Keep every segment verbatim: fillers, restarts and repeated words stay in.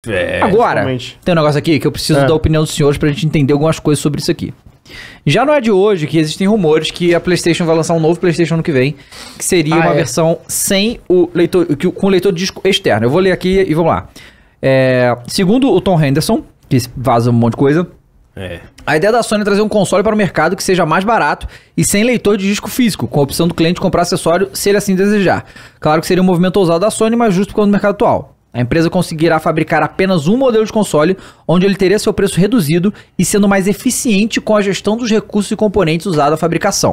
É, Agora, realmente. tem um negócio aqui que eu preciso É. da opinião dos senhores pra gente entender algumas coisas sobre isso aqui. Já não é de hoje que existem rumores que a PlayStation vai lançar um novo PlayStation ano que vem, que seria Ah, uma é. versão sem o leitor, que- com o leitor de disco externo. Eu vou ler aqui e vamos lá. É, segundo o Tom Henderson, que vaza um monte de coisa, É. a ideia da Sony é trazer um console para o mercado que seja mais barato e sem leitor de disco físico, com a opção do cliente comprar acessório se ele assim desejar. Claro que seria um movimento ousado da Sony, mas justo por causa do mercado atual. A empresa conseguirá fabricar apenas um modelo de console, onde ele teria seu preço reduzido e sendo mais eficiente com a gestão dos recursos e componentes usados na fabricação.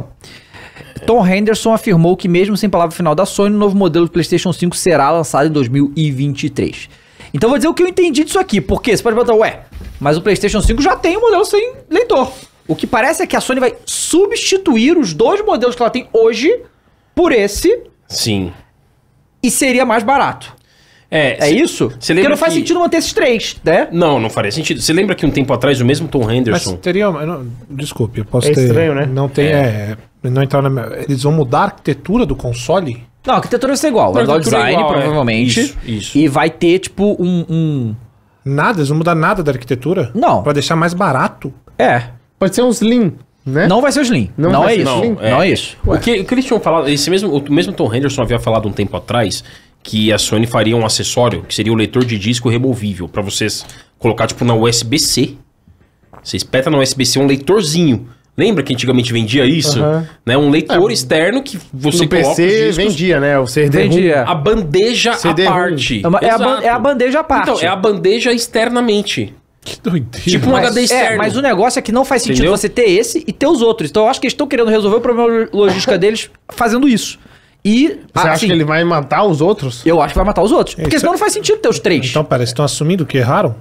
Tom Henderson afirmou que mesmo sem palavra final da Sony, o novo modelo do PlayStation cinco será lançado em dois mil e vinte e três. Então vou dizer o que eu entendi disso aqui, porque você pode botar, ué, mas o PlayStation cinco já tem um modelo sem leitor. O que parece é que a Sony vai substituir os dois modelos que ela tem hoje por esse Sim. e seria mais barato. É, É cê- isso? Você Porque lembra não faz que- sentido manter esses três, né? Não, não faria sentido. Você lembra que um tempo atrás o mesmo Tom Mas Henderson... teria... uma- não, desculpe, eu posso É ter... estranho, né? Não tem... É. não entrar na minha- Eles vão mudar a arquitetura do console? Não, a arquitetura vai ser igual. Vai A mudar o arquitetura é design, igual, é. provavelmente. Isso, isso. E vai ter, tipo, um... um... Nada? Eles vão mudar nada da arquitetura? Não. Pra deixar mais barato? É. Pode ser um Slim, né? Não vai ser o Slim. Não, Não é vai ser isso. o Slim? Não é isso. O que, o que eles tinham falado, esse mesmo, o mesmo Tom Henderson havia falado um tempo atrás que a Sony faria um acessório que seria o leitor de disco removível pra vocês colocar tipo na U S B C. Você espeta na U S B C um leitorzinho. Lembra que antigamente vendia isso? Aham. Né? Um leitor externo que você No coloca P C os discos, vendia, né? O C D Vendia. a bandeja C à D parte. É, uma- é a, ban- Exato. é a bandeja à parte. Então, é a bandeja externamente. Que doideira. Tipo um Mas- H D externo. É, mas o negócio é que não faz sentido Entendeu? você ter esse e ter os outros. Então eu acho que eles estão querendo resolver o problema logística deles fazendo isso. E, Você assim, acha que ele vai matar os outros? eu acho que vai matar os outros. Porque Isso senão é- não faz sentido ter os três. Então, pera, eles estão assumindo que erraram?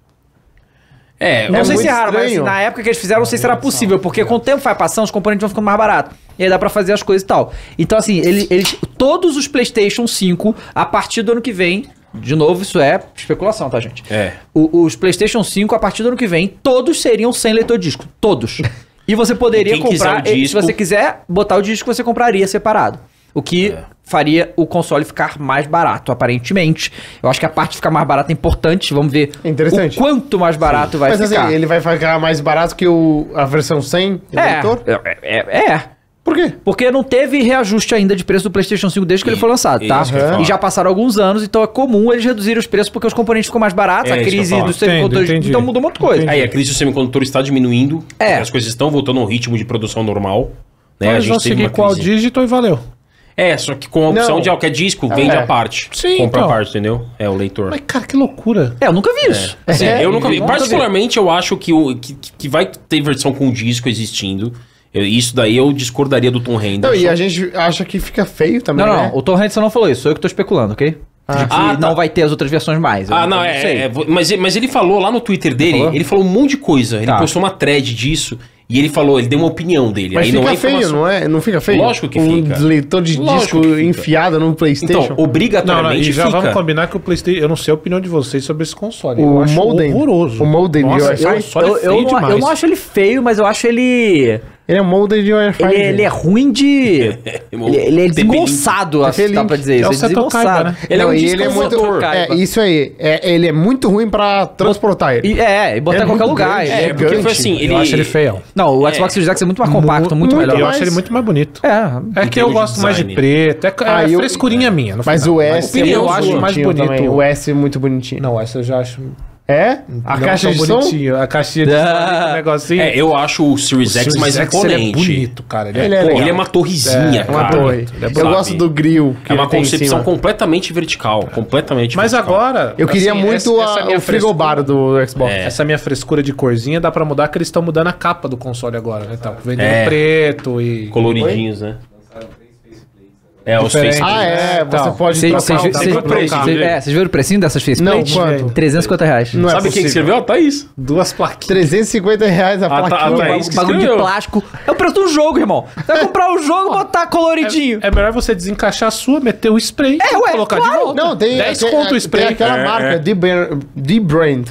É, não é sei se muito erraram, mas assim, estranho. na época que eles fizeram, não sei se era possível, porque com o tempo vai passando, os componentes vão ficando mais baratos. E aí dá pra fazer as coisas e tal. Então, assim, ele- eles. Todos os PlayStation cinco, a partir do ano que vem. De novo, isso é especulação, tá, gente? É. O- os PlayStation cinco, a partir do ano que vem, todos seriam sem leitor de disco. Todos. E você poderia E quem quiser comprar. o ele- disco- Se você quiser botar o disco, você compraria separado. O que É. faria o console ficar mais barato, aparentemente. Eu acho que a parte de ficar mais barata é importante. Vamos ver Interessante. o quanto mais barato vai Mas ficar. assim, ele vai ficar mais barato que o, a versão sem É, leitor? é, é, é. Por quê? Porque não teve reajuste ainda de preço do PlayStation cinco desde que ele foi lançado, tá? isso que eu ia falar. E já passaram alguns anos, então é comum eles reduzirem os preços porque os componentes ficam mais baratos, É, a isso que eu crise ia falar. dos semicondutores. Entendi, Então mudou muita coisa. Entendi. Aí a crise do semicondutor está diminuindo. É. As coisas estão voltando ao ritmo de produção normal. Né? Então, A eles vão gente teve seguir uma qual crise. dígito e valeu. É, só que com a opção Não. de qualquer disco, vende É. a parte. Sim, Compra então. a parte, entendeu? É o leitor. Mas, cara, que loucura. É, eu nunca vi isso. Assim, É, eu nunca vi. nunca vi. Particularmente, eu acho que, o, que, que vai ter versão com disco existindo. Eu- isso daí eu discordaria do Tom Henderson. Não, e a gente acha que fica feio também, Não, não, né? o Tom Henderson não falou isso, sou eu que tô especulando, ok? De que Ah, tá. não vai ter as outras versões mais. eu Ah, não, eu é, sei. é, mas, mas ele falou lá no Twitter dele, falou? ele falou um monte de coisa. Ele Tá. postou uma thread disso e ele falou, ele deu uma opinião dele. Mas Aí fica não é feio, informação- não é? Não fica feio? Lógico que um fica. leitor de Lógico disco que fica. enfiado no PlayStation. Então, Não, não, obrigatoriamente e já fica. vamos combinar que o PlayStation... Eu não sei a opinião de vocês sobre esse console. O eu acho modem. horroroso. O modem de Nossa, Wi-Fi. esse Eu, console eu, é eu, feio não, demais. eu não acho ele feio, mas eu acho ele. Ele é molde de Wi-Fi. Ele, ele é ruim de. ele, ele é desengonçado, acho que dá Link. pra dizer É isso. o É Seto Kaiba, desengonçado. né? Ele é Não, um e disco ele é muito. voador, É, Kaiba. isso aí. É, ele é muito ruim pra transportar ele. E, é, e botar É em qualquer muito lugar. grande, ele É, é- porque foi assim, ele... Eu acho ele feião. Não, o Xbox Series X é muito mais compacto, muito, muito melhor. Eu mais- acho ele muito mais bonito. É, É Em que eu termos de gosto mais de design. preto. É, é Ah, eu- frescurinha minha. no Mas final. o S opinião eu sua. acho mais bonitinho bonito. também. O S é muito bonitinho. Não, essa eu já acho. É? A não caixa tão de som? bonitinho. A caixinha de som, Ah. o negocinho. É, eu acho o Series O X mais Series X, ele imponente. é bonito, cara. Ele é, Ele é pô, legal. Ele é uma torrezinha, É, cara. Uma torre. Ele é Eu sabe? gosto do grill. Que É uma ele tem em concepção cima. completamente vertical. Completamente Mas vertical. agora... Eu queria assim, muito essa- essa a- minha o frigobar do Xbox. É. Essa minha frescura de corzinha dá pra mudar, que eles estão mudando a capa do console agora, né? Tá vendendo É. preto e... Coloridinhos, né? É, os Diferente. face. Ah, é. Então, você pode Vocês trocar vocês o- viram- dá vocês- pra trocar. vocês- é, vocês viram o precinho dessas faceplates? Não, quanto? trezentos e cinquenta reais. Não é Sabe quem possível. escreveu? Tá isso. Duas plaquinhas. trezentos e cinquenta reais a Ah, tá, plaquinha. ah, tá, Bagulho isso que bagulho de escreveu. plástico. É o preço do jogo, irmão. Você vai comprar o jogo e botar coloridinho. É melhor você desencaixar a sua, meter o spray É, e ué, colocar claro. de volta. Não, tem, dez tem, conto o tem spray. aquela É, marca, é. D-Brand, D-Brand,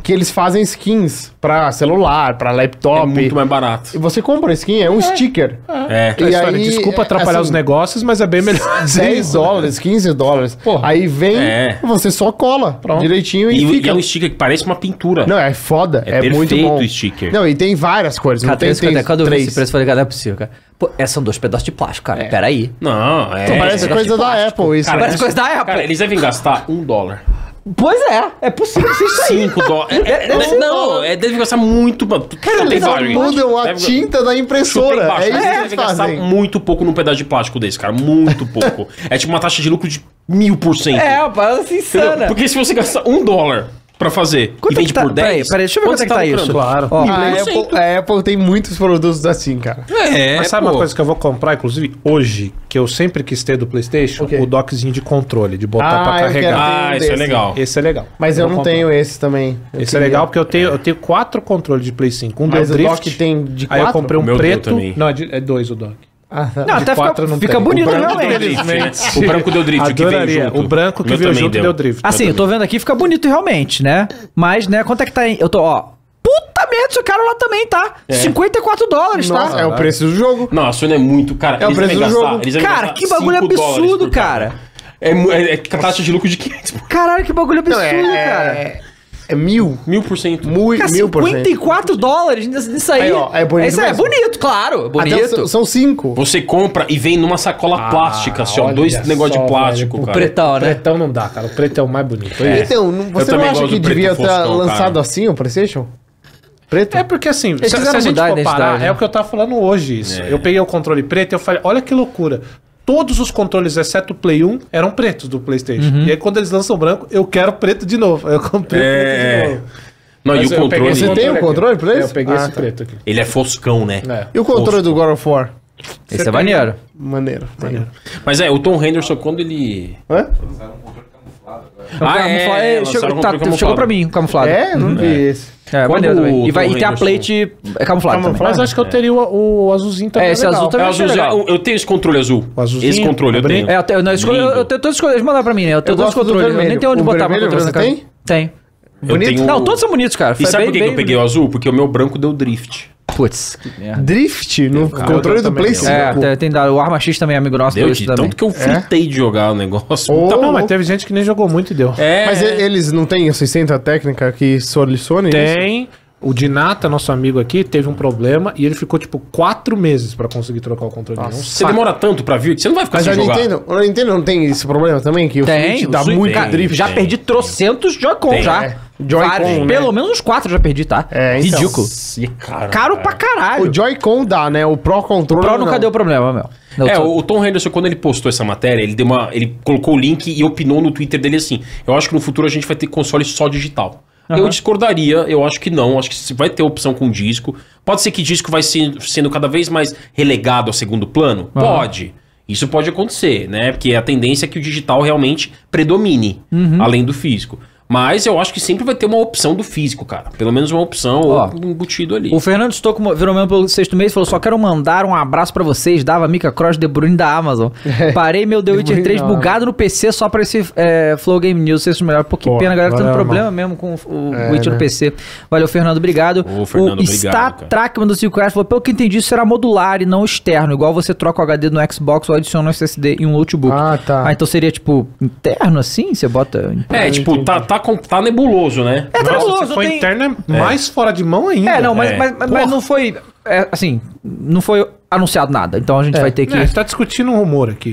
que eles fazem skins pra celular, pra laptop. É muito mais barato. E você compra a skin, é um sticker. É. E E aí, aí, desculpa atrapalhar assim, os negócios, mas é bem melhor. dez dólares, quinze dólares. Porra. Aí vem, É. você só cola Pronto. direitinho e, E, fica. e é um sticker que parece uma pintura. Não, é foda. É É, muito perfeito bom. o sticker. Não, e tem várias cores. Não Cara, tem, tem, tem quando eu vi esse três. preço, eu falei, cara, não é possível, cara. Pô, é, são dois pedaços de plástico, cara. Peraí. Não, é. Então, parece é, coisa da Apple isso. Cara, Parece eles- coisa da Apple. Cara, eles devem gastar um dólar. Pois é, é possível ser isso aí. Cinco dólares. É, é, é, não, é, deve gastar muito. Cara, Eles só mudam a tinta da impressora. É isso que Eles eles devem gastar fazem. muito pouco num pedaço de plástico desse, cara. Muito pouco. É tipo uma taxa de lucro de mil por cento. É, uma parada assim Entendeu? insana. Porque se você gastar um dólar pra fazer Quanto e é vende que tá- por dez... peraí, peraí, deixa eu ver quanto é que tá isso. Claro. Ó, A Eu sei. Apple, a Apple tem muitos produtos assim, cara. É, Mas sabe pô. uma coisa que eu vou comprar, inclusive, hoje, que eu sempre quis ter do PlayStation? O quê? O dockzinho de controle, de botar Ah, pra eu carregar. quero Ah, um isso é desse. legal. Esse é legal. Mas eu vou não comprar. tenho esse também. Eu Esse é queria. legal porque eu tenho, eu tenho quatro controles de Play cinco. Um Mas deu o drift. dock tem de Aí eu quatro? comprei um O meu deu preto. também. Não, é, de- é dois o dock. Ah, tá. Não, até quatro fica, não fica tem. bonito O branco Deu realmente. drift, né? O branco deu drift, o que veio Adoraria. junto. O branco que Meu veio também junto deu, drift. Assim, eu tô vendo aqui, fica bonito realmente, né? Mas, né, quanto é que tá em... Eu tô, ó... Puta merda, esse cara lá também, tá? cinquenta e quatro dólares, Nossa, tá? é o preço do jogo. Não, a Sony é muito... Cara, É o eles preço devem do gastar... jogo. eles devem Cara, gastar que bagulho cinco dólares absurdo, por cada. cara. É, mu- é, é taxa de lucro de quinhentos. Caralho, que bagulho absurdo, Não, é, cara. é, é mil. Mil por cento. Mil, Cara, mil por cinquenta cento. e quatro dólares nisso nisso aí. Aí, ó, é bonito Isso é mesmo. bonito, claro. Até Bonito. são- são cinco. Você compra e vem numa sacola plástica, assim, ó. olha Dois só, negócios de plástico, velho. O cara. Pretão, O né? pretão não dá, cara. O preto é o mais bonito. É. Então, não- você não também acha gosto que do preto devia ter foscão, lançado cara. assim o PlayStation? Preto? É porque assim, se, se quiseram a gente mudar a for parar, identidade, né? é o que eu tava falando hoje isso. É. Eu peguei o controle preto e eu falei, olha que loucura. Todos os controles, exceto o Play um, eram pretos do PlayStation. Uhum. E aí quando eles lançam branco, eu quero preto de novo. Aí eu comprei É. preto de novo. Não, Mas e o eu peguei controle... esse Você tem o aqui. controle pra É, isso? Eu peguei Ah, esse tá. preto aqui. Ele é foscão, né? É. E o controle do God of War? Esse é maneiro. Maneiro. maneiro. Mas é, o Tom Henderson, quando ele... Hã? Ah, Camufla- é, lançaram chegou, um tá, controle camuflado. chegou pra mim, camuflado. É? Não vi esse. É, Quando maneiro também. o E, vai, Tom e tem a Henderson- plate é camuflado também. Mas eu acho que eu teria o, o azulzinho também. É, esse legal. azul também É, achei azulzinho, legal. eu, eu tenho esse controle azul. O azulzinho, Esse controle eu o tenho. É, eu, tenho, não, eu, escolhi- eu, eu tenho todos os controles. Manda pra mim, né? Eu tenho Eu todos os gosto do controles. Eu nem vermelho. tenho onde O botar meu vermelho controle você na casa. tem? Tem. Eu Bonito? tenho- Não, todos são bonitos, cara. E Foi sabe bem- por que, que eu bem- peguei o azul? Porque o meu branco deu drift. Putz, que merda. Drift no controle do também. Play É, cinco. tem, tem dado. O Arma X também é amigo nosso. Deu deu de isso também. tanto que eu fritei de jogar o negócio. Ô, Tá bom, mas louco. teve gente que nem jogou muito e deu. É, Mas e- eles não têm assistência técnica que solicione isso? Tem. O Dinata, nosso amigo aqui, teve um problema e ele ficou tipo quatro meses pra conseguir trocar o controle. dele. É um você saco. demora tanto pra vir que você não vai ficar Mas sem a jogar. Nintendo, a Nintendo não tem esse problema também? Que o Tem, Switch dá o Switch- muito cara, drift. Já Tem, perdi tem. trocentos Joy-Con Tem, já. é. Joy-Con, Vários. né? Pelo menos uns quatro já perdi, tá? É, então. Ridículo. E, cara, Caro pra caralho. O Joy-Con dá, né? O Pro O Controller Pro nunca não. deu problema, meu. Não, É, tô- o, o Tom Henderson, quando ele postou essa matéria, ele deu uma. Ele colocou o link e opinou no Twitter dele assim: eu acho que no futuro a gente vai ter console só digital. Eu Aham. discordaria, eu acho que não. Acho que se vai ter opção com disco. Pode ser que disco vai se- sendo cada vez mais relegado ao segundo plano? Aham. Pode. Isso pode acontecer, né? Porque a tendência é que o digital realmente predomine, Uhum. além do físico. Mas eu acho que sempre vai ter uma opção do físico, cara. Pelo menos uma opção Ó, ou um embutido ali. O Fernando Stocco virou mesmo pelo sexto mês e falou: só quero mandar um abraço pra vocês. Dava Mika Cross De Bruyne da Amazon. Parei meu The Witcher Bruyne três da bugado no P C só pra esse é, Flow Game News ser melhor. Pô, que Pô, pena, a galera tá tendo valeu, problema mesmo com o É, Witcher né? no P C. Valeu, Fernando, obrigado. Ô, Fernando, o obrigado, Star cara. Track mandou cinco reais falou: pelo que entendi, isso será modular e não externo. Igual você troca o H D no Xbox ou adiciona um S S D em um notebook. Ah, tá. Ah, então seria tipo interno assim? Você bota. É, tipo, tá, tá, com- tá nebuloso, né? É, Nossa, nebuloso, se for tem- interno é mais fora de mão ainda. É, não, mas, É. mas, mas, mas Porra. não foi. É, assim, não foi anunciado nada. Então a gente vai ter que. É, você tá discutindo um rumor aqui.